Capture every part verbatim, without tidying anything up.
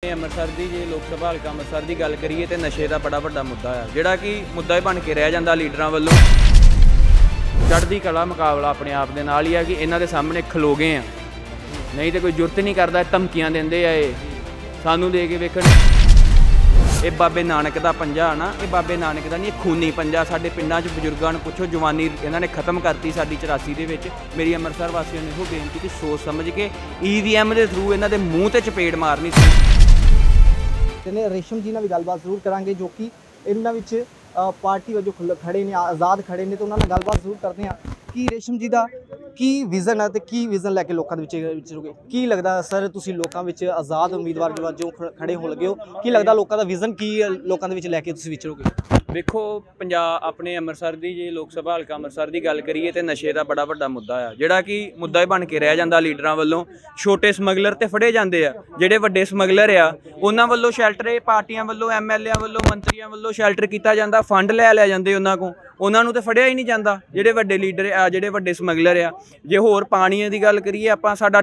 ਅੰਮ੍ਰਿਤਸਰ ਦੀ ਜੇ ਲੋਕ ਸਭਾ ਹਲਕਾ ਅੰਮ੍ਰਿਤਸਰ ਦੀ ਗੱਲ ਕਰੀਏ ਤੇ ਨਸ਼ੇ ਦਾ ਬੜਾ ਵੱਡਾ ਮੁੱਦਾ ਆ ਜਿਹੜਾ ਕਿ ਮੁੱਦਾ ਹੀ ਬਣ ਕੇ ਰਹਿ ਜਾਂਦਾ ਲੀਡਰਾਂ ਵੱਲੋਂ। ਚੜ੍ਹਦੀ ਕਲਾ ਮੁਕਾਬਲਾ ਆਪਣੇ ਆਪ ਦੇ ਨਾਲ ਹੀ ਆ ਕਿ ਇਹਨਾਂ ਦੇ ਸਾਹਮਣੇ ਖਲੋ ਗਏ ਆ, ਨਹੀਂ ਤੇ ਕੋਈ ਜੁਰਤ ਨਹੀਂ ਕਰਦਾ, ਧਮਕੀਆਂ ਦਿੰਦੇ ਆ ਇਹ ਸਾਨੂੰ ਦੇ ਕੇ ਵੇਖਣ। ਇਹ ਬਾਬੇ ਨਾਨਕ ਦਾ ਪੰਜਾ ਨਾ, ਇਹ ਬਾਬੇ ਨਾਨਕ ਦਾ ਨਹੀਂ, ਇਹ ਖੂਨੀ ਪੰਜਾ। ਸਾਡੇ ਪਿੰਡਾਂ 'ਚ ਬਜ਼ੁਰਗਾਂ ਨੂੰ ਪੁੱਛੋ, ਜਵਾਨੀ ਇਹਨਾਂ ਨੇ ਖਤਮ ਕਰਤੀ ਸਾਡੀ ਚੁਰਾਸੀ ਦੇ ਵਿੱਚ। ਮੇਰੀ ਅੰਮ੍ਰਿਤਸਰ ਵਾਸੀਆਂ ਨੂੰ ਇਹੋ ਬੇਨਤੀ ਕਿ ਸੋਚ ਸਮਝ ਕੇ ਈ ਵੀ ਐਮ ਦੇ ਥਰੂ ਇਹਨਾਂ ਦੇ ਮੂੰਹ ਤੇ ਚਪੇੜ ਮਾਰਨੀ ਸੀ। ਤੇ ਰੇਸ਼ਮ ਜੀ ਨਾਲ ਵੀ ਗੱਲਬਾਤ ਜ਼ਰੂਰ ਕਰਾਂਗੇ ਜੋ ਕਿ ਇਹਨਾਂ ਵਿੱਚ ਪਾਰਟੀ ਵਜੋਂ ਖੜੇ ਨੇ, ਆਜ਼ਾਦ ਖੜੇ ਨੇ, ਤੇ ਉਹਨਾਂ ਨਾਲ ਗੱਲਬਾਤ ਜ਼ਰੂਰ ਕਰਦੇ ਹਾਂ ਕਿ ਰੇਸ਼ਮ ਜੀ ਦਾ ਕੀ ਵਿਜ਼ਨ ਹੈ ਤੇ ਕੀ ਵਿਜ਼ਨ ਲੈ ਕੇ ਲੋਕਾਂ ਦੇ ਵਿੱਚ ਵਿਚਰੋਗੇ। ਕੀ ਲੱਗਦਾ ਸਰ, ਤੁਸੀਂ ਲੋਕਾਂ ਵਿੱਚ ਆਜ਼ਾਦ ਉਮੀਦਵਾਰ ਜੋ ਖੜੇ ਹੋ ਲੱਗੇ ਹੋ, ਕੀ ਲੱਗਦਾ ਲੋਕਾਂ ਦਾ ਵਿਜ਼ਨ ਕੀ ਲੋਕਾਂ ਦੇ ਵਿੱਚ ਲੈ ਕੇ ਤੁਸੀਂ ਵਿਚਰੋਗੇ? ਵੇਖੋ, ਪੰਜਾਬ ਆਪਣੇ ਅੰਮ੍ਰਿਤਸਰ ਦੀ ਜੇ ਲੋਕ ਸਭਾ ਹਲਕਾ ਅੰਮ੍ਰਿਤਸਰ ਦੀ ਗੱਲ ਕਰੀਏ ਤੇ ਨਸ਼ੇ ਦਾ ਬੜਾ ਵੱਡਾ ਮੁੱਦਾ ਆ ਜਿਹੜਾ ਕਿ ਮੁੱਦਾ ਹੀ ਬਣ ਕੇ ਰਹਿ ਜਾਂਦਾ ਲੀਡਰਾਂ ਵੱਲੋਂ। ਛੋਟੇ ਸਮਗਲਰ ਤੇ ਫੜੇ ਜਾਂਦੇ ਆ, ਜਿਹੜੇ ਵੱਡੇ ਸਮਗਲਰ ਆ ਉਹਨਾਂ ਵੱਲੋਂ ਸ਼ੈਲਟਰ, ਪਾਰਟੀਆਂ ਵੱਲੋਂ, ਐਮ ਐਲ ਏ ਵੱਲੋਂ, ਮੰਤਰੀਆਂ ਵੱਲੋਂ ਸ਼ੈਲਟਰ ਕੀਤਾ ਜਾਂਦਾ, ਫੰਡ ਲੈ ਲਿਆ ਜਾਂਦੇ ਉਹਨਾਂ ਕੋਲ, ਉਹਨਾਂ ਨੂੰ ਤਾਂ ਫੜਿਆ ਹੀ ਨਹੀਂ ਜਾਂਦਾ। ਜਿਹੜੇ ਵੱਡੇ ਲੀਡਰ ਆ, ਜਿਹੜੇ ਵੱਡੇ ਸਮਗਲਰ ਆ। ਜੇ ਹੋਰ ਪਾਣੀਆਂ ਦੀ ਗੱਲ ਕਰੀਏ ਆਪਾਂ, ਸਾਡਾ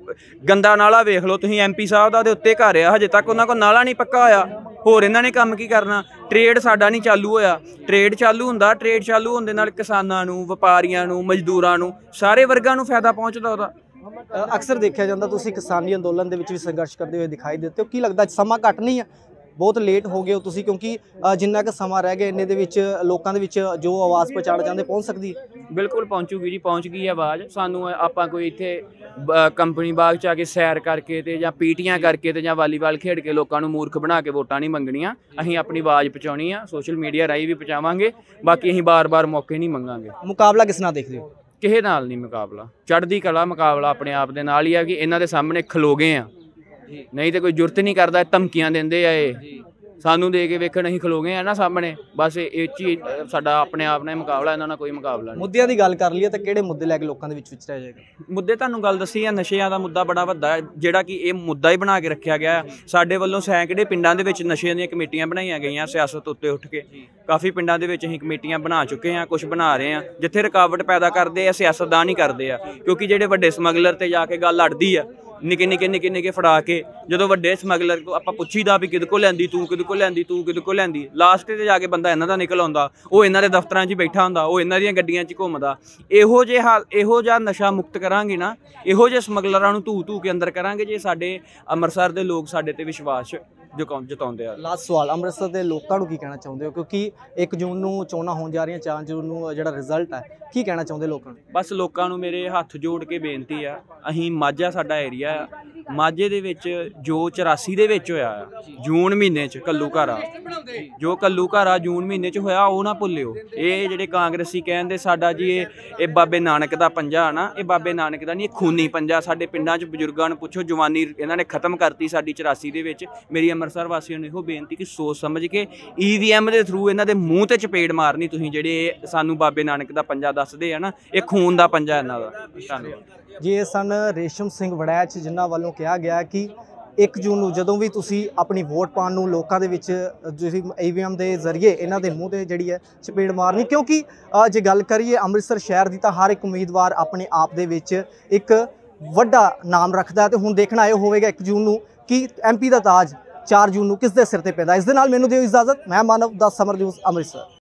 ਗੰਦਾ ਨਾਲਾ ਵੇਖ ਲਓ ਤੁਸੀਂ, ਐਮ ਪੀ ਸਾਹਿਬ ਦਾ ਦੇ ਉੱਤੇ ਘਰ ਆ, ਹਜੇ ਤੱਕ ਉਹਨਾਂ ਕੋਲ ਨਾਲਾ ਨਹੀਂ ਪੱਕਾ ਹੋਇਆ। ਹੋਰ ਇਹਨਾਂ ਨੇ ਕੰਮ ਕੀ ਕਰਨਾ? ਟਰੇਡ ਸਾਡਾ ਨਹੀਂ ਚਾਲੂ ਹੋਇਆ। ਟਰੇਡ ਚਾਲੂ ਹੁੰਦਾ, ਟਰੇਡ ਚਾਲੂ ਹੋਣ ਦੇ ਨਾਲ ਕਿਸਾਨਾਂ ਨੂੰ, ਵਪਾਰੀਆਂ ਨੂੰ, ਮਜ਼ਦੂਰਾਂ ਨੂੰ, ਸਾਰੇ ਵਰਗਾਂ ਨੂੰ ਫਾਇਦਾ ਪਹੁੰਚਦਾ ਉਹਦਾ। ਅਕਸਰ ਦੇਖਿਆ ਜਾਂਦਾ ਤੁਸੀਂ ਕਿਸਾਨੀ ਅੰਦੋਲਨ ਦੇ ਵਿੱਚ ਵੀ ਸੰਘਰਸ਼ ਕਰਦੇ ਹੋਏ ਦਿਖਾਈ ਦਿੱਤੇ ਹੋ। ਕੀ ਲੱਗਦਾ ਸਮਾਂ ਘੱਟ ਨਹੀਂ ਹੈ? ਬਹੁਤ ਲੇਟ ਹੋ ਗਏ ਹੋ ਤੁਸੀਂ, ਕਿਉਂਕਿ ਜਿੰਨਾ ਕੁ ਸਮਾਂ ਰਹਿ ਗਿਆ ਇੰਨੇ ਦੇ ਵਿੱਚ ਲੋਕਾਂ ਦੇ ਵਿੱਚ ਜੋ ਆਵਾਜ਼ ਪਹੁੰਚਾਉਣਾ ਚਾਹੁੰਦੇ ਪਹੁੰਚ ਸਕਦੀ ਹੈ। ਬਿਲਕੁਲ ਪਹੁੰਚੂਗੀ ਜੀ, ਪਹੁੰਚ ਗਈ ਆਵਾਜ਼। ਸਾਨੂੰ ਆਪਾਂ ਕੋਈ ਇੱਥੇ ਕੰਪਨੀ ਬਾਗ 'ਚ ਆ ਕੇ ਸੈਰ ਕਰਕੇ ਤੇ ਜਾਂ ਪੀਟੀਆਂ ਕਰਕੇ ਤੇ ਜਾਂ ਵਾਲੀਬਾਲ ਖੇਡ ਕੇ ਲੋਕਾਂ ਨੂੰ ਮੂਰਖ ਬਣਾ ਕੇ ਵੋਟਾਂ ਨਹੀਂ ਮੰਗਣੀਆਂ। ਅਸੀਂ ਆਪਣੀ ਆਵਾਜ਼ ਪਹੁੰਚਾਉਣੀ ਆ, ਸੋਸ਼ਲ ਮੀਡੀਆ ਰਾਹੀਂ ਵੀ ਪਹੁੰਚਾਵਾਂਗੇ। ਬਾਕੀ ਅਸੀਂ ਬਾਰ-ਬਾਰ ਮੌਕੇ ਨਹੀਂ ਮੰਗਾਂਗੇ। ਮੁਕਾਬਲਾ ਕਿਸ ਨਾਲ ਦੇਖਦੇ ਹੋ? ਕਿਸੇ ਨਾਲ ਨਹੀਂ ਮੁਕਾਬਲਾ। ਚੜ੍ਹਦੀ ਕਲਾ ਮੁਕਾਬਲਾ ਆਪਣੇ ਆਪ ਦੇ ਨਾਲ ਹੀ ਆ ਕਿ ਇਹਨਾਂ ਦੇ ਸਾਹਮਣੇ ਖਲੋ ਗਏ ਆ, ਨਹੀਂ ਤੇ ਕੋਈ ਜੁਰਤ ਨਹੀਂ ਕਰਦਾ, ਧਮਕੀਆਂ ਦਿੰਦੇ ਆ ਇਹ ਸਾਨੂੰ ਦੇ ਕੇ ਵੇਖਣ। ਅਸੀਂ ਖਲੋ ਗਏ ਆ ਨਾ ਸਾਹਮਣੇ, ਬਸ ਇਹ ਚੀਜ਼ ਸਾਡਾ ਆਪਣੇ ਆਪ ਨਾਲ ਮੁਕਾਬਲਾ, ਇਹਨਾਂ ਨਾਲ ਕੋਈ ਮੁਕਾਬਲਾ ਨਹੀਂ। ਮੁੱਦਿਆਂ ਦੀ ਗੱਲ ਕਰ ਲਈਏ ਤਾਂ ਕਿਹੜੇ ਮੁੱਦੇ ਲੈ ਕੇ ਲੋਕਾਂ ਦੇ ਵਿੱਚ ਵਿਚਰਿਆ ਜਾਏਗਾ? ਮੁੱਦੇ ਤੁਹਾਨੂੰ ਗੱਲ ਦੱਸੀ ਆ, ਨਸ਼ਿਆਂ ਦਾ ਮੁੱਦਾ ਬੜਾ ਵੱਡਾ ਹੈ ਜਿਹੜਾ ਕਿ ਇਹ ਮੁੱਦਾ ਹੀ ਬਣਾ ਕੇ ਰੱਖਿਆ ਗਿਆ। ਸਾਡੇ ਵੱਲੋਂ ਸੈਂਕੜੇ ਪਿੰਡਾਂ ਦੇ ਵਿੱਚ ਨਸ਼ਿਆਂ ਦੀਆਂ ਕਮੇਟੀਆਂ ਬਣਾਈਆਂ ਗਈਆਂ ਸਿਆਸਤ ਉੱਤੇ ਉੱਠ ਕੇ। ਕਾਫੀ ਪਿੰਡਾਂ ਦੇ ਵਿੱਚ ਅਸੀਂ ਕਮੇਟੀਆਂ ਬਣਾ ਚੁੱਕੇ ਹਾਂ, ਕੁਝ ਬਣਾ ਰਹੇ ਹਾਂ। ਜਿੱਥੇ ਰੁਕਾਵਟ ਪੈਦਾ ਕਰਦੇ ਆ ਸਿਆਸਤਦਾਨ ਹੀ ਕਰਦੇ ਆ, ਕਿਉਂਕਿ ਜਿਹੜੇ ਵੱਡੇ ਸਮਗਲਰ ਤੇ ਜਾ ਕੇ ਗੱਲ ਅੜਦੀ ਆ, ਨਿੱਕੇ ਨਿੱਕੇ ਨਿੱਕੇ ਨਿੱਕੇ ਫੜਾ ਕੇ, ਜਦੋਂ ਵੱਡੇ ਸਮਗਲਰ ਕੋ ਆਪਾਂ ਪੁੱਛੀਦਾ ਵੀ ਕਿਹਦੇ ਕੋਲ ਲੈਂਦੀ, ਤੂੰ ਕਿਹਦੇ ਕੋਲ ਲੈਂਦੀ, ਤੂੰ ਕਿਹਦੇ ਕੋਲ ਲੈਂਦੀ, ਲਾਸਟ ਤੇ ਜਾ ਕੇ ਬੰਦਾ ਇਹਨਾਂ ਦਾ ਨਿਕਲ ਆਉਂਦਾ। ਉਹ ਇਹਨਾਂ ਦੇ ਦਫ਼ਤਰਾਂ 'ਚ ਹੀ ਬੈਠਾ ਹੁੰਦਾ, ਉਹ ਇਹਨਾਂ ਦੀਆਂ ਗੱਡੀਆਂ 'ਚ ਘੁੰਮਦਾ। ਇਹੋ ਜਿਹੇ ਹਾਲ, ਇਹੋ ਜਿਹਾ ਨਸ਼ਾ ਮੁਕਤ ਕਰਾਂਗੇ ਨਾ, ਇਹੋ ਜਿਹੇ ਸਮਗਲਰਾਂ ਨੂੰ ਧੂ ਧੂ ਕੇ ਅੰਦਰ ਕਰਾਂਗੇ ਜੇ ਸਾਡੇ ਅੰਮ੍ਰਿਤਸਰ ਦੇ ਲੋਕ ਸਾਡੇ ਤੇ ਵਿਸ਼ਵਾਸ ਜਤਾਉਂਦੇ ਆ। ਲਾਸਟ ਸਵਾਲ, ਅੰਮ੍ਰਿਤਸਰ ਦੇ ਲੋਕਾਂ ਨੂੰ ਕੀ ਕਹਿਣਾ ਚਾਹੁੰਦੇ ਹੋ? ਕਿਉਂਕਿ ਇੱਕ ਜੂਨ ਨੂੰ ਚੋਣਾਂ ਹੋਣ ਜਾ ਰਹੀਆਂ, ਚਾਰ ਜੂਨ ਨੂੰ ਜਿਹੜਾ ਰਿਜ਼ਲਟ ਹੈ, ਕੀ ਕਹਿਣਾ ਚਾਹੁੰਦੇ ਲੋਕਾਂ ਨੂੰ? ਬਸ ਲੋਕਾਂ ਨੂੰ ਮੇਰੇ ਹੱਥ ਜੋੜ ਕੇ ਬੇਨਤੀ ਆ, ਅਸੀਂ ਮਾਝਾ ਸਾਡਾ ਏਰੀਆ ਆ, ਮਾਝੇ ਦੇ ਵਿੱਚ ਜੋ ਚੁਰਾਸੀ ਦੇ ਵਿੱਚ ਹੋਇਆ ਜੂਨ ਮਹੀਨੇ 'ਚ ਕੱਲੂ ਘਾਰਾ, ਜੋ ਕੱਲੂ ਘਾਰਾ ਜੂਨ ਮਹੀਨੇ 'ਚ ਹੋਇਆ, ਉਹ ਨਾ ਭੁੱਲਿਓ। ਇਹ ਜਿਹੜੇ ਕਾਂਗਰਸੀ ਕਹਿੰਦੇ ਸਾਡਾ ਜੀ ਇਹ ਇਹ ਬਾਬੇ ਨਾਨਕ ਦਾ ਪੰਜਾ ਨਾ, ਇਹ ਬਾਬੇ ਨਾਨਕ ਦਾ ਨਹੀਂ, ਇਹ ਖੂਨੀ ਪੰਜਾ। ਸਾਡੇ ਪਿੰਡਾਂ 'ਚ ਬਜ਼ੁਰਗਾਂ ਨੂੰ ਪੁੱਛੋ, ਜਵਾਨੀ ਇਹਨਾਂ ਨੇ ਖਤਮ ਕਰਤੀ ਸਾਡੀ ਚੁਰਾਸੀ ਦੇ ਵਿੱਚ। ਮੇਰੀ ਅੰਮ੍ਰਿਤਸਰ ਵਾਸੀਆਂ ਨੂੰ ਇਹੋ ਬੇਨਤੀ ਕਿ ਸੋਚ ਸਮਝ ਕੇ ਈ ਵੀ ਐਮ ਦੇ ਥਰੂ ਇਹਨਾਂ ਦੇ ਮੂੰਹ ਤੇ ਚਪੇੜ ਮਾਰਨੀ ਤੁਸੀਂ, ਜਿਹੜੇ ਸਾਨੂੰ ਬਾਬੇ ਨਾਨਕ ਦਾ ਪੰਜਾ ਦੱਸਦੇ ਆ ਨਾ, ਇਹ ਖੂਨ ਦਾ ਪੰਜਾ ਇਹਨਾਂ ਦਾ। ਧੰਨਵਾਦ ਜੀ। ਇਹ ਸਨ ਰੇਸ਼ਮ ਸਿੰਘ ਵੜੈਚ, ਜਿਨ੍ਹਾਂ ਵੱਲੋਂ ਕਿਹਾ ਗਿਆ ਕਿ ਇੱਕ ਜੂਨ ਨੂੰ ਜਦੋਂ ਵੀ ਤੁਸੀਂ ਆਪਣੀ ਵੋਟ ਪਾਉਣ ਨੂੰ ਲੋਕਾਂ ਦੇ ਵਿੱਚ ਤੁਸੀਂ ਈ ਵੀ ਐਮ ਦੇ ਜ਼ਰੀਏ ਇਹਨਾਂ ਦੇ ਮੂੰਹ ਤੇ ਜਿਹੜੀ ਹੈ ਚਪੇੜ ਮਾਰਨੀ। ਕਿਉਂਕਿ ਜੇ ਗੱਲ ਕਰੀਏ ਅੰਮ੍ਰਿਤਸਰ ਸ਼ਹਿਰ ਦੀ, ਤਾਂ ਹਰ ਇੱਕ ਉਮੀਦਵਾਰ ਆਪਣੇ ਆਪ ਦੇ ਵਿੱਚ ਇੱਕ ਵੱਡਾ ਨਾਮ ਰੱਖਦਾ, ਤੇ ਹੁਣ ਦੇਖਣਾ ਇਹ ਹੋਵੇਗਾ ਇੱਕ ਜੂਨ ਨੂੰ ਕਿ ਐਮ ਪੀ ਦਾ ਤਾਜ ਚਾਰ ਜੂਨ ਨੂੰ ਕਿਸ ਦੇ ਸਿਰ ਤੇ ਪੈਂਦਾ। ਇਸ ਦੇ ਨਾਲ ਮੈਨੂੰ ਦਿਓ ਇਜਾਜ਼ਤ। ਮੈਂ ਮਾਨਵ ਦਾ ਸਮਰ ਨਿਊਜ਼ ਅੰਮ੍ਰਿਤਸਰ।